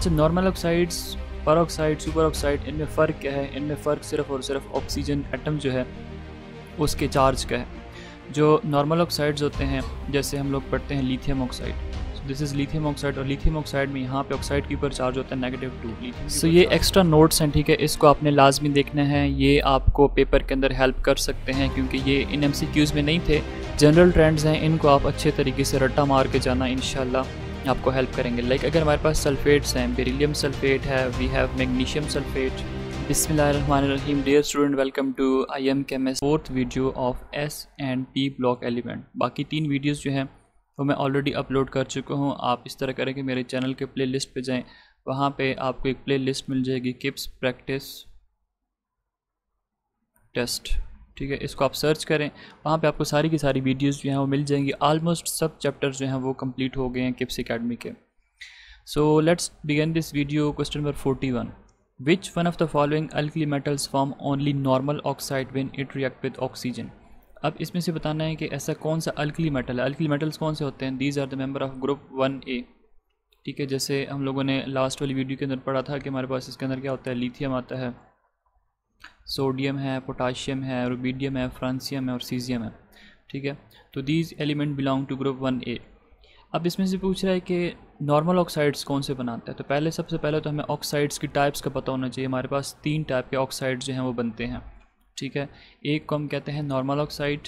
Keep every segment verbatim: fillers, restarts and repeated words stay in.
Normal oxides, peroxide, superoxide, इनमें फ़र्क क्या है? इनमें फ़र्क सिर्फ और सिर्फ ऑक्सीजन एटम जो है उसके चार्ज का है। जो नॉर्मल ऑक्साइड्स होते हैं, जैसे हम लोग पढ़ते हैं lithium oxide, this is lithium oxide, और लिथियम ऑक्साइड में यहाँ पे ऑक्साइड के ऊपर चार्ज होता है नेगेटिव टू। सो ये एक्स्ट्रा नोट्स हैं, ठीक है, इसको आपने लाजमी देखना है, ये आपको पेपर के अंदर हेल्प कर सकते हैं क्योंकि ये इन एम सी क्यूज़ में नहीं थे, जनरल ट्रेंड्स हैं, इनको आप अच्छे तरीके से रट्टा मार के जाना, इंशाल्लाह आपको हेल्प करेंगे। लाइक अगर हमारे पास सल्फेट्स हैं, बेरिलियम सल्फेट है, वी हैव मैग्नीशियम सल्फेट। बिस्मिल्लाहिर्रहमानिर्रहीम। Dear student, welcome to I M chemist fourth video of S and P block element. बाकी तीन वीडियोस जो हैं वो मैं ऑलरेडी अपलोड कर चुका हूँ। आप इस तरह करें कि मेरे चैनल के प्ले लिस्ट पर जाएँ, वहाँ पे आपको एक प्ले लिस्ट मिल जाएगी, किप्स प्रैक्टिस टेस्ट, ठीक है, इसको आप सर्च करें, वहाँ पे आपको सारी की सारी वीडियोस जो हैं वो मिल जाएंगी। ऑलमोस्ट सब चैप्टर्स जो हैं वो कंप्लीट हो गए हैं किप्स एकेडमी के। So let's begin this video. Question number forty one, which one of the following alkali metals form only normal oxide when it react with oxygen. अब इसमें से बताना है कि ऐसा कौन सा अल्कली मेटल है। अल्कली मेटल्स कौन से होते हैं? These are the member of group one A, ठीक है। जैसे हम लोगों ने लास्ट वाली वीडियो के अंदर पढ़ा था कि हमारे पास इसके अंदर क्या होता है, लिथियम आता है, सोडियम है, पोटाशियम है, रुबीडियम है, फ्रांसियम है और सीजियम है, ठीक है। तो these element belong to group one A. अब इसमें से पूछ रहा है कि नॉर्मल ऑक्साइड्स कौन से बनाता है। तो पहले सबसे पहले तो हमें ऑक्साइड्स की टाइप्स का पता होना चाहिए। हमारे पास तीन टाइप के ऑक्साइड्स जो हैं वो बनते हैं, ठीक है। एक को हम कहते हैं नॉर्मल ऑक्साइड,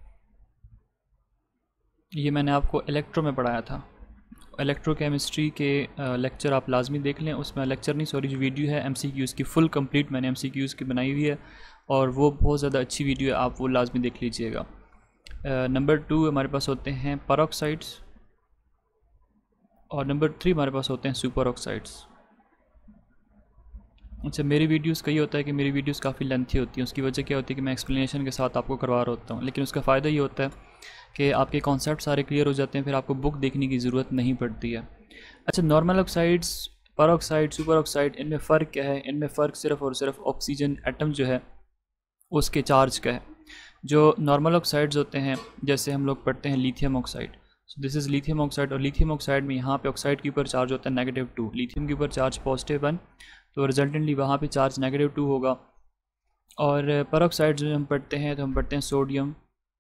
ये मैंने आपको इलेक्ट्रो में पढ़ाया था, इलेक्ट्रोकेमिस्ट्री के लेक्चर आप लाजमी देख लें, उसमें लेक्चर नहीं सॉरी जो वीडियो है एमसीक्यूज़ की फुल कंप्लीट मैंने एमसीक्यूज़ की बनाई हुई है और वो बहुत ज़्यादा अच्छी वीडियो है, आप वो लाजमी देख लीजिएगा। नंबर टू हमारे पास होते हैं परऑक्साइड्स और नंबर थ्री हमारे पास होते हैं सुपर ऑक्साइड्स। अच्छा, मेरी वीडियोस का ये होता है कि मेरी वीडियोस काफ़ी लेंथी होती हैं, उसकी वजह क्या होती है कि मैं एक्सप्लेनेशन के साथ आपको करवा रहा होता हूँ, लेकिन उसका फ़ायदा ये होता है कि आपके कॉन्सेप्ट सारे क्लियर हो जाते हैं, फिर आपको बुक देखने की ज़रूरत नहीं पड़ती है। अच्छा, normal oxides, peroxide, superoxide, इनमें फ़र्क क्या है? इनमें फ़र्क सिर्फ और सिर्फ ऑक्सीजन एटम जो है उसके चार्ज का है। जो नॉर्मल ऑक्साइड्स होते हैं, जैसे हम लोग पढ़ते हैं lithium oxide, so this is lithium oxide, और लिथियम ऑक्साइड में यहाँ पे ऑक्साइड के ऊपर चार्ज होता है नेगेटिव टू, लिथियम के ऊपर चार्ज पॉजिटिव वन, तो रिजल्टेंटली वहाँ पे चार्ज नेगेटिव टू होगा। और पर ऑक्साइड जो हम पढ़ते हैं तो हम पढ़ते हैं सोडियम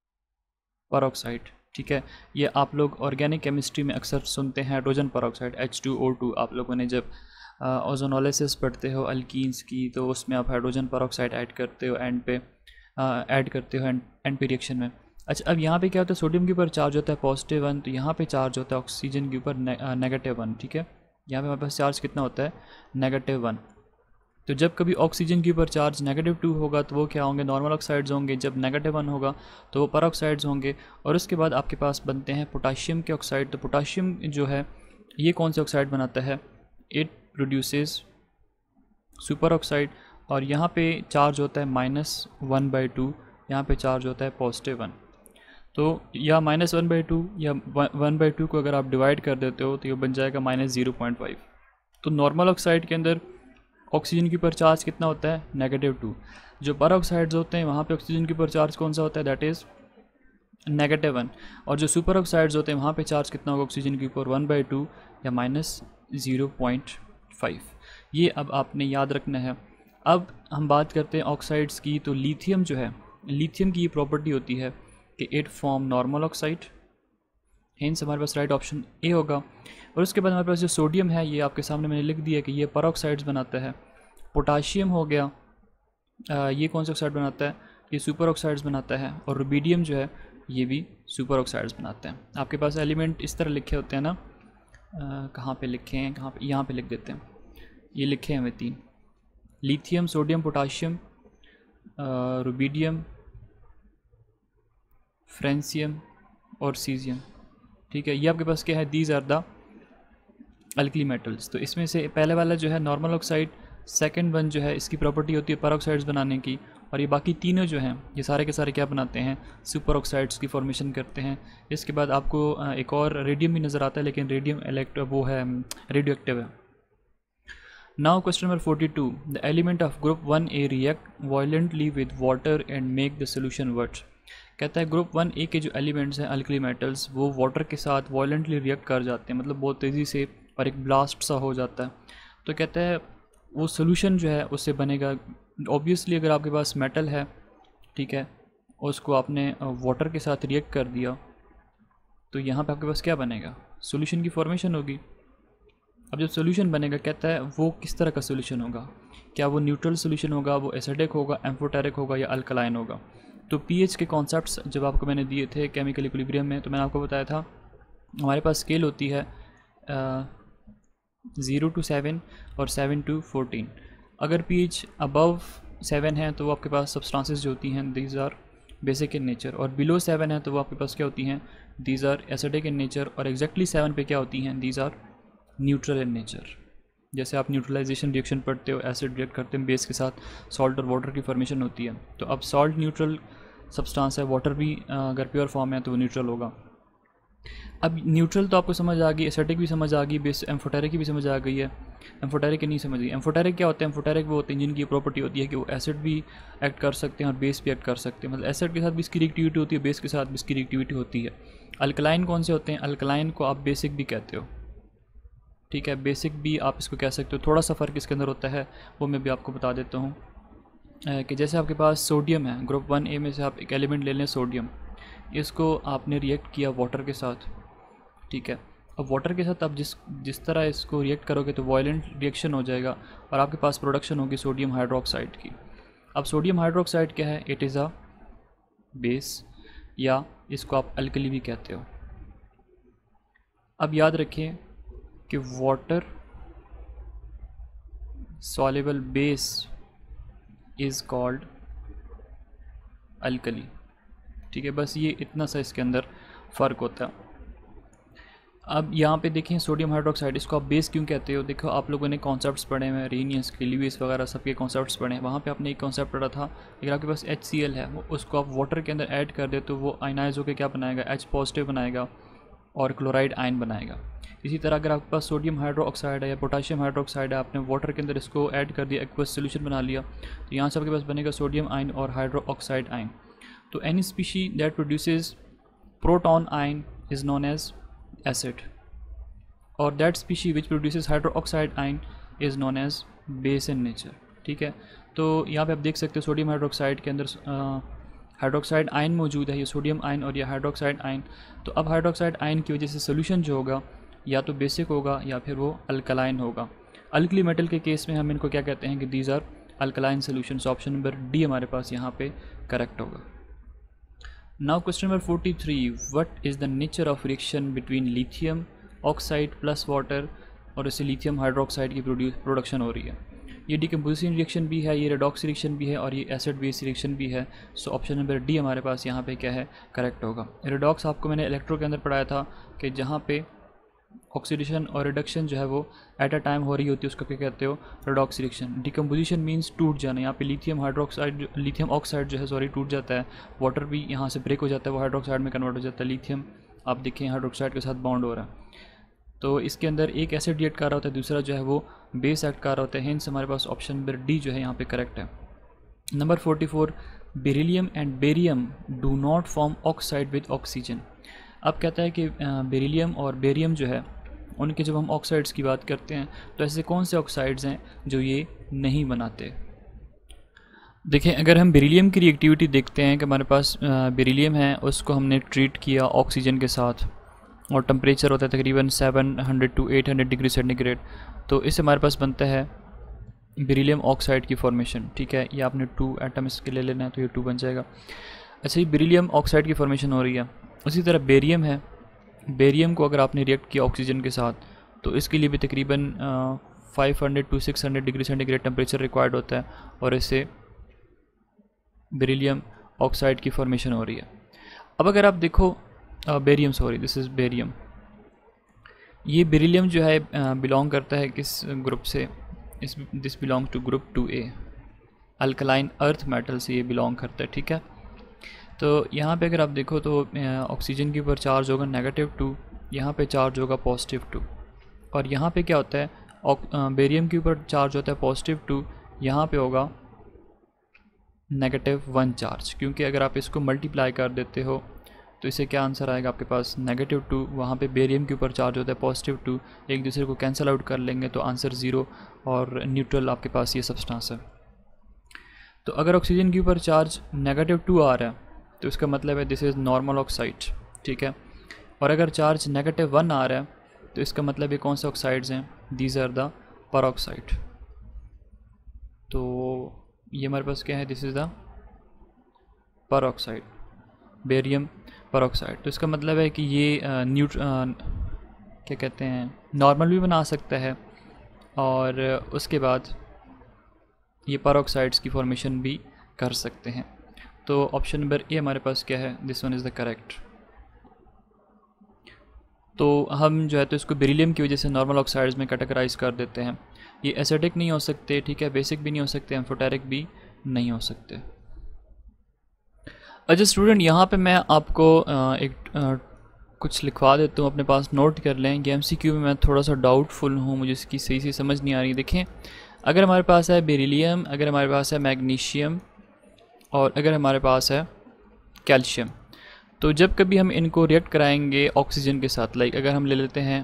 पर ऑक्साइड, ठीक है। ये आप लोग ऑर्गेनिक केमिस्ट्री में अक्सर सुनते हैं hydrogen peroxide, H two O two. आप लोगों ने जब ओजोनोलिसिस पढ़ते हो अल्कीन्स की, तो उसमें आप हाइड्रोजन पर ऑक्साइड ऐड करते हो एंड पे ऐड करते हो एंड एंड पे रिएक्शन में। अच्छा, अब यहाँ पे क्या होता है, सोडियम के ऊपर चार्ज होता है पॉजिटिव वन, तो यहाँ पे चार्ज होता है ऑक्सीजन के ऊपर नेगेटिव वन, ठीक है। यहाँ पे हमारे पास चार्ज कितना होता है, नेगेटिव वन। तो जब कभी ऑक्सीजन के ऊपर चार्ज नेगेटिव टू होगा तो वो क्या होंगे, नॉर्मल ऑक्साइड्स होंगे। जब नेगेटिव वन होगा तो वो पर ऑक्साइड्स होंगे। और उसके बाद आपके पास बनते हैं पोटाशियम के ऑक्साइड। तो पोटाशियम जो है ये कौन से ऑक्साइड बनाता है, इट प्रोड्यूसेस सुपर ऑक्साइड, और यहाँ पे चार्ज होता है माइनस वन बाई टू, यहाँ पर चार्ज होता है पॉजिटिव वन। तो या माइनस वन बाई टू या वन बाई टू को अगर आप डिवाइड कर देते हो तो ये बन जाएगा माइनस ज़ीरो पॉइंट फाइव। तो नॉर्मल ऑक्साइड के अंदर ऑक्सीजन के ऊपर चार्ज कितना होता है, नेगेटिव टू। जो पर ऑक्साइड्स होते हैं वहाँ पे ऑक्सीजन के ऊपर चार्ज कौन सा होता है, दैट इज़ नेगेटिव वन। और जो सुपर ऑक्साइड्स होते हैं वहाँ पे चार्ज कितना होगा ऑक्सीजन के ऊपर, वन बाई टू या माइनस ज़ीरो पॉइंट फाइव। ये अब आपने याद रखना है। अब हम बात करते हैं ऑक्साइड्स की। तो लिथियम जो है, लिथियम की ये प्रॉपर्टी होती है कि it form normal oxide, hence हमारे पास राइट ऑप्शन ए होगा। और उसके बाद हमारे पास जो सोडियम है, ये आपके सामने मैंने लिख दिया कि ये पर ऑक्साइड्स बनाता है। पोटाशियम हो गया, आ, ये कौन सा ऑक्साइड बनाता है, ये सुपर ऑक्साइड्स बनाता है। और रुबीडियम जो है ये भी सुपर ऑक्साइड्स बनाते हैं। आपके पास एलिमेंट इस तरह लिखे होते हैं ना, कहाँ पे लिखे हैं, कहाँ पे, यहाँ पे लिख देते हैं, ये लिखे हैं हमें तीन, lithium, sodium, potassium, rubidium, francium और सीजियम, ठीक है। ये आपके पास क्या है, these are the alkali metals. तो इसमें से पहले वाला जो है नॉर्मल ऑक्साइड, सेकंड वन जो है इसकी प्रॉपर्टी होती है पर ऑक्साइड्स बनाने की, और ये बाकी तीनों जो हैं ये सारे के सारे क्या बनाते हैं, सुपर ऑक्साइड्स की फॉर्मेशन करते हैं। इसके बाद आपको एक और रेडियम भी नज़र आता है, लेकिन रेडियम इलेक्ट्रो वो है रेडियो एक्टिव है। Now question number forty two, the element of group one A react violently with water and make the solution words. कहता है ग्रुप वन ए के जो एलिमेंट्स हैं अल्कली मेटल्स, वो वाटर के साथ वायलेंटली रिएक्ट कर जाते हैं, मतलब बहुत तेज़ी से और एक ब्लास्ट सा हो जाता है। तो कहता है वो सोल्यूशन जो है उससे बनेगा। ऑब्वियसली अगर आपके पास मेटल है, ठीक है, और उसको आपने वाटर के साथ रिएक्ट कर दिया तो यहाँ पे आपके पास क्या बनेगा, सोल्यूशन की फॉर्मेशन होगी। अब जब सोल्यूशन बनेगा, कहता है वो किस तरह का सोल्यूशन होगा, क्या वो न्यूट्रल सोल्यूशन होगा, वो एसिडिक होगा, एम्फोटेरिक होगा या अल्कलाइन होगा। तो पीएच के कॉन्सेप्ट्स जब आपको मैंने दिए थे केमिकल इक्विलिब्रियम में, तो मैंने आपको बताया था हमारे पास स्केल होती है ज़ीरो टू सेवन और सेवन टू फोर्टीन। अगर पीएच अबव सेवन है तो वो आपके पास सब्सटेंसेस जो होती हैं these are basic in nature, और बिलो सेवन है तो वो आपके पास क्या होती हैं, these are acidic in nature, और एग्जैक्टली सेवन पे क्या होती हैं, these are neutral in nature. जैसे आप न्यूट्रलाइजेशन रिएक्शन पढ़ते हो, एसिड रिएक्ट करते हैं बेस के साथ, सॉल्ट और वाटर की फॉर्मेशन होती है। तो अब सॉल्ट न्यूट्रल सब्सटेंस है, वाटर भी अगर प्योर फॉर्म है तो वो न्यूट्रल होगा। अब न्यूट्रल तो आपको समझ आ गई, एसिडिक भी समझ आ गई, बेस एम्फोटेरिक की भी समझ आ गई है। एम्फोटेरिक की नहीं समझ गई। एम्फोटेरिक क्या होता है, एम्फोटेरिक वो होते हैं जिनकी प्रॉपर्टी होती है कि वो एसिड भी एक्ट कर सकते हैं और बेस भी एक्ट कर सकते हैं। मतलब एसिड के साथ भी इसकी रिएक्टिविटी होती है, बेस के साथ भी इसकी रिएक्टिविटी होती है। अल्कलाइन कौन से होते हैं, अल्कलाइन को आप बेसिक भी कहते हो, ठीक है, बेसिक भी आप इसको कह सकते हो। थोड़ा सा फ़र्क इसके अंदर होता है, वो मैं भी आपको बता देता हूँ कि जैसे आपके पास सोडियम है, ग्रुप वन ए में से आप एक एलिमेंट ले लें सोडियम, इसको आपने रिएक्ट किया वाटर के साथ, ठीक है। अब वाटर के साथ आप जिस जिस तरह इसको रिएक्ट करोगे तो वायलेंट रिएक्शन हो जाएगा और आपके पास प्रोडक्शन होगी सोडियम हाइड्रोक्साइड की। अब सोडियम हाइड्रोक्साइड क्या है, इट इज़ अ बेस, या इसको आप अल्कली भी कहते हो। अब याद रखिए कि water soluble base is called alkali, ठीक है। बस ये इतना सा इसके अंदर फ़र्क होता है। अब यहाँ पे देखें सोडियम हाइड्रोक्साइड, इसको आप बेस क्यों कहते हो। देखो आप लोगों ने कॉन्सेप्ट्स पढ़े हैं, रेनियस के लिविस वगैरह सबके कॉन्सेप्ट्स पढ़े हैं। वहाँ पे आपने एक कॉन्सेप्ट पढ़ा था, अगर आपके पास एच सी एल है, वो उसको आप वाटर के अंदर ऐड कर दे तो वो आयनाइज होकर क्या बनाएगा, एच पॉजिटिव बनाएगा और क्लोराइड आयन बनाएगा। इसी तरह अगर आपके पास सोडियम हाइड्रोक्साइड है या पोटाशियम हाइड्रोक्साइड है, आपने वाटर के अंदर इसको ऐड कर दिया, एक्वस सोल्यूशन बना लिया, तो यहाँ से आपके पास बनेगा सोडियम आयन और हाइड्रोक्साइड आयन। तो any species that produces proton ion is known as acid, और that species which produces hydroxide ion is known as base in nature, ठीक है। तो यहाँ पे आप देख सकते हो सोडियम हाइड्रोक्साइड के अंदर हाइड्रोक्साइड आयन मौजूद है, ये सोडियम आयन और ये हाइड्रोक्साइड आयन। तो अब हाइड्रोक्साइड आयन की वजह से सोल्यूशन जो होगा या तो बेसिक होगा या फिर वो अल्कलाइन होगा। अल्कली मेटल के केस में हम इनको क्या कहते हैं कि these are alkaline solutions. Option number D हमारे पास यहाँ पे करेक्ट होगा। Now question number forty three, what is the nature of reaction between lithium oxide plus water, और इससे लिथियम हाइड्रोक्साइड की प्रोडक्शन हो रही है। ये डिकम्पोजिशन रिएक्शन भी है, ये रेडॉक्स रिएक्शन भी है और ये एसिड बेस रिएक्शन भी है। सो ऑप्शन नंबर डी हमारे पास यहाँ पे क्या है, करेक्ट होगा। रेडॉक्स आपको मैंने इलेक्ट्रो के अंदर पढ़ाया था कि जहाँ पे ऑक्सीडेशन और रिडक्शन जो है वो एट अ टाइम हो रही होती है, उसको क्या कहते हो, रेडॉक्स रिएक्शन। डिकम्पोजिशन मीन्स टूट जाना। यहाँ पे लिथियम हाइड्रोक्साइड लिथियम ऑक्साइड जो है सॉरी टूट जाता है, वाटर भी यहाँ से ब्रेक हो जाता है, वो हाइड्रोक्साइड में कन्वर्ट हो जाता है। लिथियम आप देखें हाइड्रोक्साइड के साथ बॉन्ड हो रहा है, तो इसके अंदर एक एसिड रिएक्ट कर रहा होता है, दूसरा जो है वो बेस एक्ट कर रहा होता है। हेंस हमारे पास ऑप्शन नंबर डी जो है यहाँ पे करेक्ट है। Number forty four, beryllium and barium do not form oxide with oxygen. अब कहता है कि बेरिलियम और बेरियम जो है उनके जब हम ऑक्साइड्स की बात करते हैं तो ऐसे कौन से ऑक्साइड्स हैं जो ये नहीं बनाते। देखें अगर हम बेरिलियम की रिएक्टिविटी देखते हैं कि हमारे पास बेरिलियम है, उसको हमने ट्रीट किया ऑक्सीजन के साथ और टेम्परेचर होता है तकरीबन seven hundred to eight hundred degree centigrade, तो इससे हमारे पास बनता है बेरिलियम ऑक्साइड की फॉर्मेशन, ठीक है। ये आपने टू एटम इसके ले लेना है तो ये टू बन जाएगा। अच्छा, ये बेरिलियम ऑक्साइड की फॉर्मेशन हो रही है। उसी तरह बेरियम है, बेरियम को अगर आपने रिएक्ट किया ऑक्सीजन के साथ तो इसके लिए भी तकरीबन five hundred to six hundred degree centigrade temperature required होता है और इससे बेरिलियम ऑक्साइड की फॉर्मेशन हो रही है। अब अगर आप देखो barium sorry this is barium, ये बेरिलियम जो है बिलोंग करता है किस ग्रुप से, इस this belong to group two A, alkaline earth metal से ये बिलोंग करता है, ठीक है। तो यहाँ पे अगर आप देखो तो ऑक्सीजन के ऊपर चार्ज होगा नेगेटिव टू, यहाँ पे चार्ज होगा पॉजिटिव टू, और यहाँ पे क्या होता है बेरियम के ऊपर चार्ज होता है पॉजिटिव टू, यहाँ पे होगा नेगेटिव वन चार्ज, क्योंकि अगर आप इसको मल्टीप्लाई कर देते हो तो इसे क्या आंसर आएगा आपके पास नेगेटिव टू। वहाँ पे बेरियम के ऊपर चार्ज होता है पॉजिटिव टू, एक दूसरे को कैंसिल आउट कर लेंगे तो आंसर ज़ीरो और न्यूट्रल आपके पास ये सब्सटेंस है। तो अगर ऑक्सीजन के ऊपर चार्ज नेगेटिव टू आ रहा है तो इसका मतलब है दिस इज़ नॉर्मल ऑक्साइड, ठीक है। और अगर चार्ज नेगेटिव वन आ रहा है तो इसका मतलब ये कौन से ऑक्साइड्स हैं, दीज आर द परऑक्साइड। तो ये हमारे पास क्या है, this is the peroxide, barium peroxide. तो इसका मतलब है कि ये न्यूट क्या कहते हैं नॉर्मल भी बना सकता है और उसके बाद ये परऑक्साइड्स की फॉर्मेशन भी कर सकते हैं। तो ऑप्शन नंबर ए हमारे पास क्या है, this one is the correct. तो हम जो है तो इसको बेरिलियम की वजह से नॉर्मल ऑक्साइड्स में कैटेगराइज कर देते हैं। ये एसिडिक नहीं हो सकते, ठीक है, बेसिक भी नहीं हो सकते, एम्फोटेरिक भी नहीं हो सकते। अच्छा स्टूडेंट, यहाँ पे मैं आपको एक कुछ लिखवा देता हूँ, अपने पास नोट कर लें। ये एमसीक्यू में मैं थोड़ा सा डाउटफुल हूँ, मुझे इसकी सही से समझ नहीं आ रही। देखें, अगर हमारे पास है बेरिलियम, अगर हमारे पास है मैग्नीशियम और अगर हमारे पास है कैल्शियम, तो जब कभी हम इनको रिएक्ट कराएंगे ऑक्सीजन के साथ, लाइक अगर हम ले लेते हैं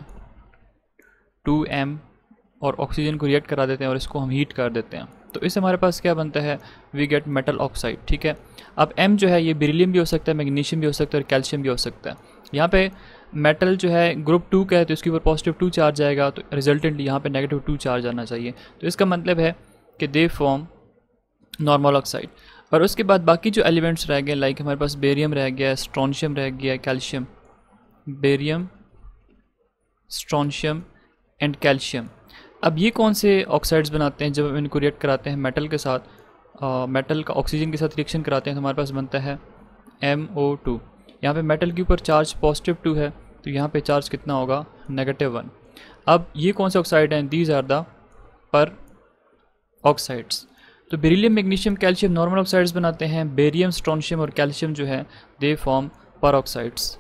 टू एम और ऑक्सीजन को रिएक्ट करा देते हैं और इसको हम हीट कर देते हैं, तो इससे हमारे पास क्या बनता है, वी गेट मेटल ऑक्साइड, ठीक है। अब M जो है ये बेरिलियम भी हो सकता है, मैग्नीशियम भी हो सकता है और कैल्शियम भी हो सकता है। यहाँ पे मेटल जो है ग्रुप टू का है तो इसके ऊपर पॉजिटिव टू चार्ज आएगा, तो रिजल्टेंटली यहाँ पे नेगेटिव टू चार्ज आना चाहिए। तो इसका मतलब है कि दे फॉर्म नॉर्मल ऑक्साइड। और उसके बाद बाकी जो एलिमेंट्स रह गए, लाइक हमारे पास बेरियम रह गया, स्ट्रोंशियम रह गया, calcium, barium, strontium and calcium. अब ये कौन से ऑक्साइड्स बनाते हैं जब हम इनको रिएक्ट कराते हैं मेटल के साथ, आ, मेटल का ऑक्सीजन के साथ रिएक्शन कराते हैं तो हमारे पास बनता है एम ओ टू। यहाँ पे मेटल के ऊपर चार्ज पॉजिटिव टू है तो यहाँ पे चार्ज कितना होगा, नेगेटिव वन। अब ये कौन से ऑक्साइड हैं, these are the peroxides. तो beryllium, magnesium, calcium normal oxides बनाते हैं, बेरियम, स्ट्रोंशियम और कैल्शियम जो है दे फॉर्म पर ऑक्साइड्स।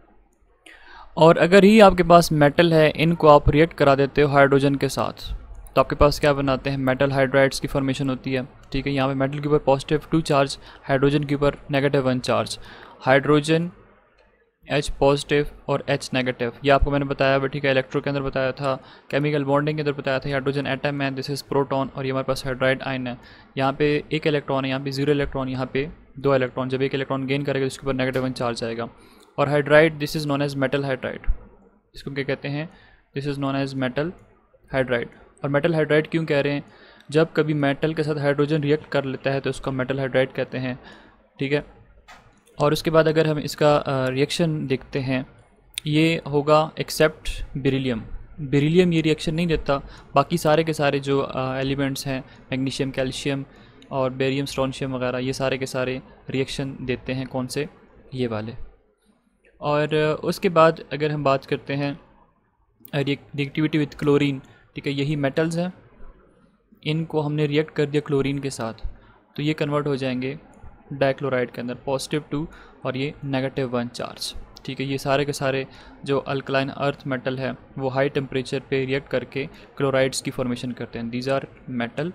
और अगर ही आपके पास मेटल है, इनको आप रिएक्ट करा देते हो हाइड्रोजन के साथ तो आपके पास क्या बनाते हैं, मेटल हाइड्राइड्स की फॉर्मेशन होती है, ठीक है। यहाँ पे मेटल के ऊपर पॉजिटिव टू चार्ज, हाइड्रोजन के ऊपर negative one charge, hydrogen H positive और H नेगेटिव, ये आपको मैंने बताया हुआ, ठीक है, इलेक्ट्रो के अंदर बताया था, केमिकल बॉन्डिंग के अंदर बताया था। हाइड्रोजन एटम है, दिस इज़ प्रोटॉन और ये हमारे पास हाइड्राइड आयन है। यहाँ पे एक इलेक्ट्रॉन है, यहाँ पे जीरो इलेक्ट्रॉन, यहाँ पे दो इलेक्ट्रॉन। जब एक इलेक्ट्रॉन गेन करेगा तो उसके ऊपर नेगेटिव वन चार्ज आएगा। और hydride, this is known as metal hydride, इसको क्या कहते हैं, this is known as metal hydride. और मेटल हाइड्राइड क्यों कह रहे हैं, जब कभी मेटल के साथ हाइड्रोजन रिएक्ट कर लेता है तो उसको मेटल हाइड्राइड कहते हैं, ठीक है। और उसके बाद अगर हम इसका रिएक्शन देखते हैं, ये होगा एक्सेप्ट बेरिलियम। बेरिलियम ये रिएक्शन नहीं देता, बाकी सारे के सारे जो एलिमेंट्स हैं, मैग्नीशियम, कैल्शियम और बेरियम, स्ट्रोंशियम वगैरह, ये सारे के सारे रिएक्शन देते हैं, कौन से, ये वाले। और उसके बाद अगर हम बात करते हैं रिएक्टिविटी विद क्लोरीन, ठीक है, यही मेटल्स हैं, इनको हमने रिएक्ट कर दिया क्लोरीन के साथ तो ये कन्वर्ट हो जाएंगे डाइक्लोराइड के अंदर, पॉजिटिव टू और ये नेगेटिव वन चार्ज, ठीक है। ये सारे के सारे जो अल्कलाइन अर्थ मेटल है वो हाई टेम्परेचर पे रिएक्ट करके क्लोराइड्स की फॉर्मेशन करते हैं, दीज आर मेटल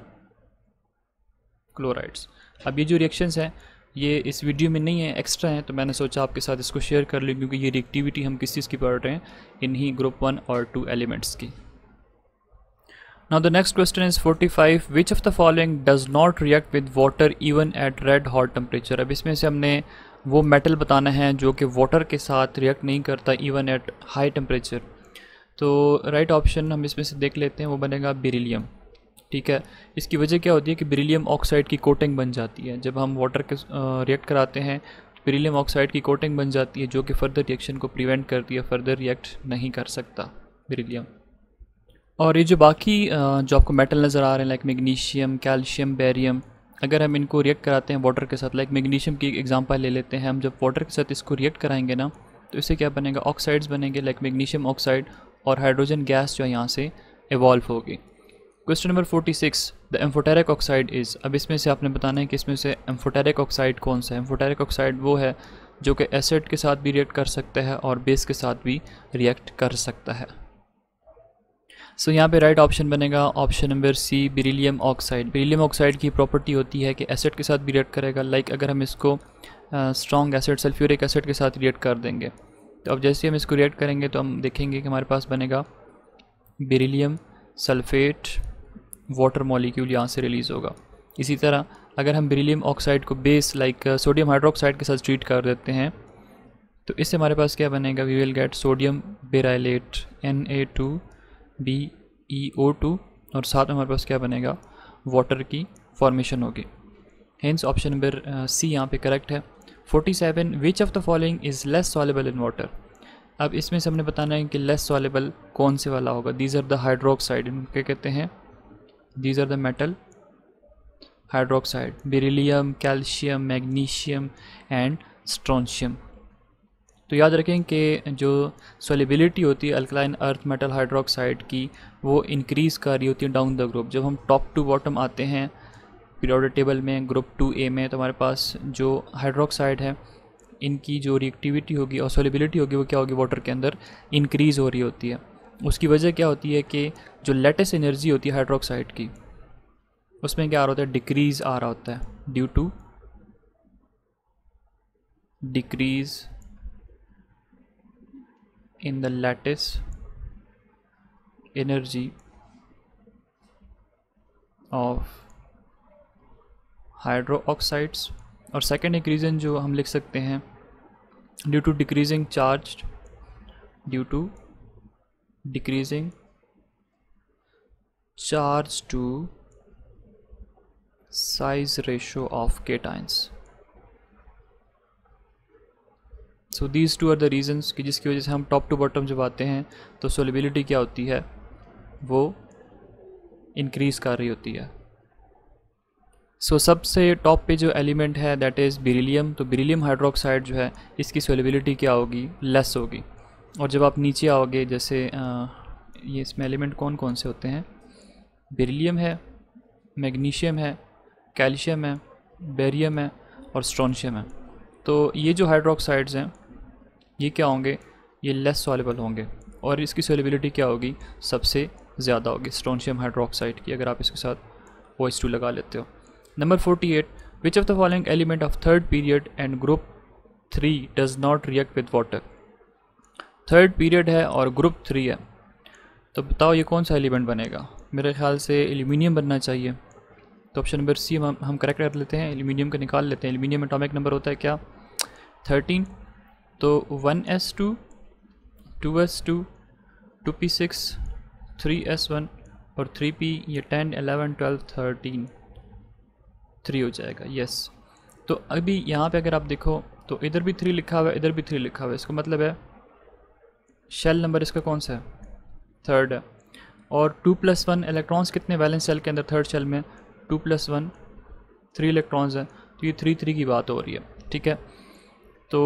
क्लोराइड्स। अब ये जो रिएक्शंस हैं ये इस वीडियो में नहीं है, एक्स्ट्रा हैं, तो मैंने सोचा आपके साथ इसको शेयर कर लूँ क्योंकि ये रिएक्टिविटी हम किस चीज़ की पढ़ रहे हैं, इन्हीं ग्रुप वन और टू एलिमेंट्स की। Now the next question is forty-five. Which of the following does not react with water even at red hot temperature? अब इसमें से हमने वो मेटल बताना है जो कि वाटर के साथ रिएक्ट नहीं करता इवन एट हाई टेम्परेचर। तो राइट ऑप्शन हम इसमें से देख लेते हैं, वो बनेगा बेरिलियम, ठीक है। इसकी वजह क्या होती है कि बेरिलियम ऑक्साइड की कोटिंग बन जाती है, जब हम वाटर के रिएक्ट कराते हैं बेरिलियम ऑक्साइड की कोटिंग बन जाती है जो कि फर्दर रिएक्शन को प्रिवेंट करती है, फर्दर रिएक्ट नहीं कर सकता बेरिलियम। और ये जो बाकी जो आपको मेटल नज़र आ रहे हैं, लाइक मैग्नीशियम, कैल्शियम, बेरियम, अगर हम इनको रिएक्ट कराते हैं वाटर के साथ, लाइक मैग्नीशियम की एग्जांपल ले लेते हैं, हम जब वाटर के साथ इसको रिएक्ट कराएंगे ना तो इससे क्या बनेगा, ऑक्साइड्स बनेंगे, लाइक मैग्नीशियम ऑक्साइड, और हाइड्रोजन गैस जो है यहाँ से इवॉल्व होगी। Question number forty six, the amphoteric oxide is. अब इसमें से आपने बताना है कि इसमें से एम्फोटेरिक ऑक्साइड कौन सा है। एम्फोटेरिक ऑक्साइड वो है जो कि एसिड के साथ भी रिएक्ट कर सकता है और बेस के साथ भी रिएक्ट कर सकता है। सो यहाँ पे राइट ऑप्शन बनेगा option number C, beryllium oxide. Beryllium oxide की प्रॉपर्टी होती है कि एसिड के साथ भी रिएक्ट करेगा। लाइक अगर हम इसको स्ट्रॉन्ग एसिड सल्फ्यूरिक एसिड के साथ रिएक्ट कर देंगे, तो अब जैसे हम इसको रिएक्ट करेंगे तो हम देखेंगे कि हमारे पास बनेगा बेरिलियम सल्फेट, वाटर मॉलिक्यूल यहाँ से रिलीज़ होगा। इसी तरह अगर हम बेरिलियम ऑक्साइड को बेस लाइक सोडियम हाइड्रोक्साइड के साथ ट्रीट कर देते हैं, तो इससे हमारे पास क्या बनेगा, we will get sodium beryllate N A two B E O two, और साथ में हमारे पास क्या बनेगा, वाटर की फॉर्मेशन होगी। हेंस ऑप्शन नंबर सी यहाँ पे करेक्ट है। Forty seven, which of the following is less soluble in water. अब इसमें से हमने बताना है कि लेस सॉलेबल कौन से वाला होगा। दीज आर द हाइड्रोक्साइड, इनको क्या कहते हैं, these are the metal hydroxide, beryllium, calcium, magnesium and strontium. तो याद रखें कि जो सॉलिबिलिटी होती है अल्कलाइन अर्थ मेटल हाइड्रोक्साइड की, वो इंक्रीज़ कर रही होती है डाउन द ग्रुप। जब हम टॉप टू बॉटम आते हैं पीरियोडिक टेबल में, ग्रुप टू ए में, तो हमारे पास जो हाइड्रोक्साइड है इनकी जो रिएक्टिविटी होगी और सॉलिबिलिटी होगी वो क्या होगी, वाटर के अंदर इंक्रीज़ हो रही होती है। उसकी वजह क्या होती है कि जो लेटेस्ट एनर्जी होती है हाइड्रोक्साइड की, उसमें क्या आ रहा होता है, डिक्रीज़ आ रहा होता है due to decrease in the lattice energy of hydroxides. और सेकेंड एक रीज़न जो हम लिख सकते हैं, due to decreasing charge, due to decreasing charge to size ratio of cations. So these two are the reasons कि जिसकी वजह से हम टॉप टू बॉटम जब आते हैं तो सोलिबिलिटी क्या होती है, वो इंक्रीज़ कर रही होती है। सो so, सबसे टॉप पे जो एलिमेंट है दैट इज़ बेरिलियम। तो बेरिलियम हाइड्रोक्साइड जो है इसकी सोलिबिलिटी क्या होगी, लेस होगी। और जब आप नीचे आओगे, जैसे आ, ये इसमें एलिमेंट कौन कौन से होते हैं, बेरिलियम है, मैग्नीशियम है, कैल्शियम है, बेरियम है और स्ट्रोंशियम है। तो ये जो हाइड्रोक्साइड्स हैं ये क्या होंगे, ये लेस सॉल्युबल होंगे और इसकी सोलिबिलिटी क्या होगी, सबसे ज़्यादा होगी स्ट्रोंशियम हाइड्रोक्साइड की, अगर आप इसके साथ ओ एच टू लगा लेते हो। Number forty eight, which of the following element of third period and group three does not react with water. Third period है और ग्रुप थ्री है, तो बताओ ये कौन सा एलिमेंट बनेगा। मेरे ख्याल से एल्यूमिनियम बनना चाहिए। तो ऑप्शन नंबर सी हम हम करेक्ट कर लेते हैं, एल्यूमिनियम का निकाल लेते हैं। एल्यूमिनियम एटॉमिक नंबर होता है क्या, थर्टीन। तो one S two, two S two, two P six, three S one और थ्री पी, ये ten, eleven, twelve, thirteen, three हो जाएगा। यस। तो अभी यहाँ पे अगर आप देखो तो इधर भी थ्री लिखा हुआ है, इधर भी थ्री लिखा हुआ है, इसका मतलब है शेल नंबर इसका कौन सा है, थर्ड है। और टू प्लस वन इलेक्ट्रॉन्स कितने वैलेंस शेल के अंदर, थर्ड शेल में two plus one three electrons हैं, तो ये थ्री थ्री की बात हो रही है, ठीक है। तो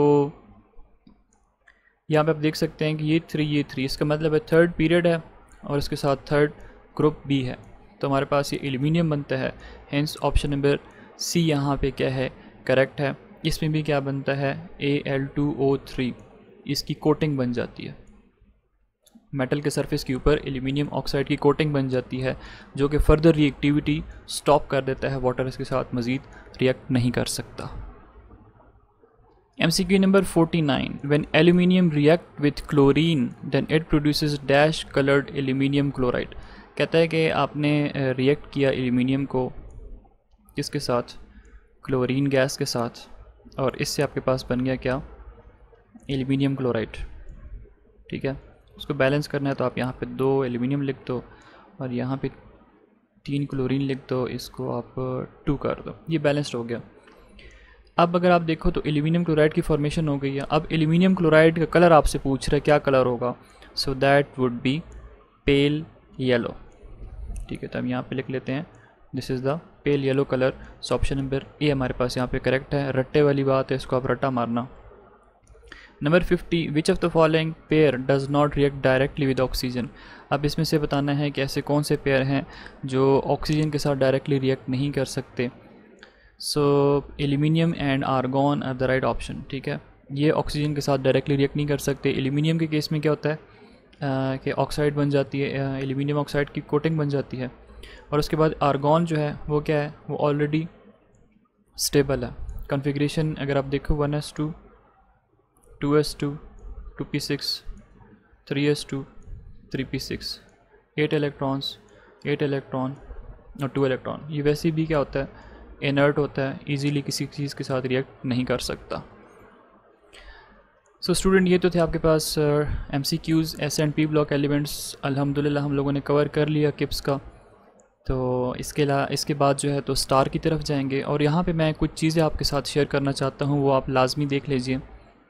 यहाँ पे आप देख सकते हैं कि ये थ्री ये थ्री, इसका मतलब है थर्ड पीरियड है और इसके साथ थर्ड ग्रुप बी है, तो हमारे पास ये एल्यूमिनियम बनता है। हेंस ऑप्शन नंबर सी यहाँ पे क्या है, करेक्ट है। इसमें भी क्या बनता है, A L two O three, इसकी कोटिंग बन जाती है, मेटल के सरफेस के ऊपर एल्यूमिनियम ऑक्साइड की कोटिंग बन जाती है, जो कि फर्दर रिएक्टिविटी स्टॉप कर देता है, वाटर इसके साथ मज़ीद रिएक्ट नहीं कर सकता। M C Q number forty nine, when aluminium react with chlorine then it produces dash coloured aluminium chloride. कहता है कि आपने रिएक्ट किया एल्यूमिनियम को किसके साथ, क्लोरीन गैस के साथ, और इससे आपके पास बन गया क्या, एल्यूमिनियम क्लोराइड, ठीक है। उसको बैलेंस करना है तो आप यहाँ पे दो एल्यूमिनियम लिख दो और यहाँ पे तीन क्लोरीन लिख दो, इसको आप टू कर दो, ये बैलेंस्ड हो गया। अब अगर आप देखो तो एल्यूमिनियम क्लोराइड की फॉर्मेशन हो गई है। अब एल्यूमिनियम क्लोराइड का कलर आपसे पूछ रहा है क्या कलर होगा, so that would be pale yellow, ठीक है। तो हम यहाँ पे लिख लेते हैं this is the pale yellow colour. So option number A हमारे पास यहाँ पे करेक्ट है। रट्टे वाली बात है, इसको आप रट्टा मारना। Number fifty, which of the following pair does not react directly with oxygen. अब इसमें से बताना है कि ऐसे कौन से पेयर हैं जो ऑक्सीजन के साथ डायरेक्टली रिएक्ट नहीं कर सकते। So aluminium and argon are the right option, ठीक है। ये ऑक्सीजन के साथ डायरेक्टली रिएक्ट नहीं कर सकते। एल्यूमिनियम के केस में क्या होता है, के ऑक्साइड बन जाती है, एल्यूमिनियम ऑक्साइड की कोटिंग बन जाती है। और उसके बाद आर्गॉन जो है वो क्या है, वो ऑलरेडी स्टेबल है। कॉन्फ़िगरेशन अगर आप देखो one S two, two S two, two P six, three S two, three P six, eight electrons, eight electron और टू इलेक्ट्रॉन, ये वैसे भी क्या होता है, इनर्ट होता है, इजीली किसी चीज़ के साथ रिएक्ट नहीं कर सकता। सो so, स्टूडेंट ये तो थे आपके पास M C Qs S and P block elements. अल्हम्दुलिल्लाह हम लोगों ने कवर कर लिया किप्स का। तो इसके ला इसके बाद जो है तो स्टार की तरफ जाएंगे, और यहाँ पे मैं कुछ चीज़ें आपके साथ शेयर करना चाहता हूँ, वो आप लाजमी देख लीजिए।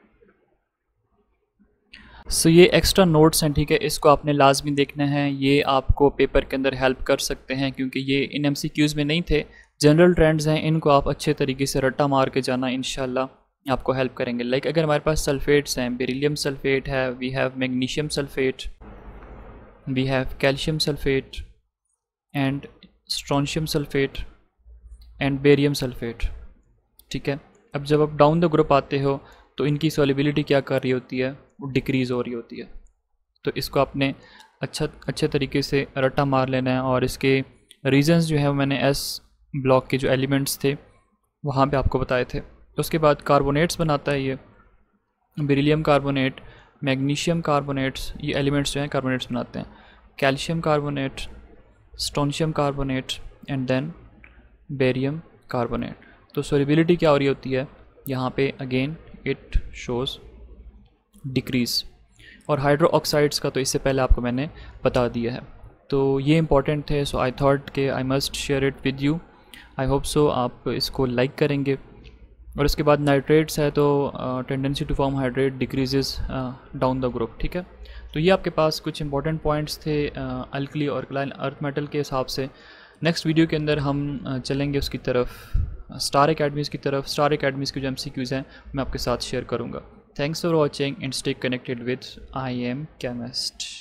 सो so, ये एक्स्ट्रा नोट्स हैं, ठीक है, इसको आपने लाजमी देखना है, ये आपको पेपर के अंदर हेल्प कर सकते हैं, क्योंकि ये इन एम सी क्यूज़ में नहीं थे, जनरल ट्रेंड्स हैं, इनको आप अच्छे तरीके से रट्टा मार के जाना, इंशाल्लाह आपको हेल्प करेंगे। लाइक like, अगर हमारे पास सल्फेट्स हैं, बेरिलियम सल्फेट है, we have magnesium sulphate, we have calcium sulphate and strontium sulphate and barium sulphate, ठीक है। अब जब आप डाउन द ग्रुप आते हो तो इनकी सॉल्युबिलिटी क्या कर रही होती है, वो डिक्रीज़ हो रही होती है। तो इसको आपने अच्छा अच्छे तरीके से रट्टा मार लेना है, और इसके रीजंस जो है मैंने एस ब्लॉक के जो एलिमेंट्स थे वहाँ पे आपको बताए थे। उसके बाद कार्बोनेट्स बनाता है ये, बेरिलियम कार्बोनेट, मैग्नीशियम कार्बोनेट्स, ये एलिमेंट्स जो हैं कार्बोनेट्स बनाते हैं, calcium carbonate, strontium carbonate and then barium carbonate. तो सोलिबिलिटी क्या हो रही होती है यहाँ पे, अगेन इट शोज़ डिक्रीज़। और हाइड्रो ऑक्साइड्स का तो इससे पहले आपको मैंने बता दिया है। तो ये इंपॉर्टेंट थे, सो आई थॉट के I must share it with you. I hope so आप इसको लाइक करेंगे। और इसके बाद नाइट्रेट्स है, तो tendency to form hydrate decreases down the group, ठीक है। तो ये आपके पास कुछ इंपॉर्टेंट पॉइंट्स थे अल्कली और क्लाइन अर्थ मेटल के हिसाब से। नेक्स्ट वीडियो के अंदर हम uh, चलेंगे उसकी तरफ, स्टार एकेडमीज़ की तरफ। स्टार एकेडमीज़ के जो एम सी क्यूज़ हैं मैं आपके साथ शेयर करूँगा। Thanks for watching and stay connected with I M chemist.